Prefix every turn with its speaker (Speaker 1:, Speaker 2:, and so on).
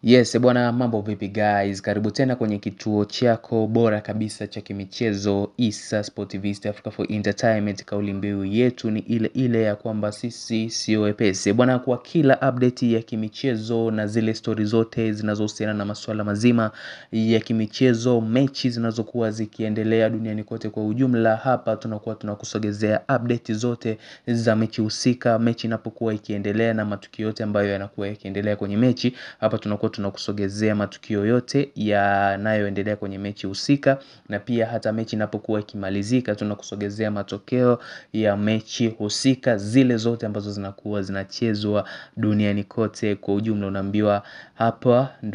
Speaker 1: Yes, bwana mambo vipi guys, karibu tena kwenye kituo chako bora kabisa cha kimichezo Isa Sportivist Africa for Entertainment. Kauli mbiu yetu ni ile ya kwamba sisi sio wepesi. Bwana, kwa kila update ya kimichezo na zile story zote zinazohusiana na masuala mazima ya kimichezo, mechi zinazokuwa zikiendelea duniani kote kwa ujumla, hapa tunakuwa tunakusogezea update zote za mechi husika, mechi inapokuwa ikiendelea na matukio yote ambayo yanakuwa yakiendelea kwenye mechi. Hapa tunakusogezea matukio yote yanayoendelea kwenye mechi husika, na pia hata mechi inapokuwa ikimalizika tunakusogezea matokeo ya mechi husika, zile zote ambazo zinakuwa zinachezwa duniani kote kwa ujumla. Unaambiwa hapa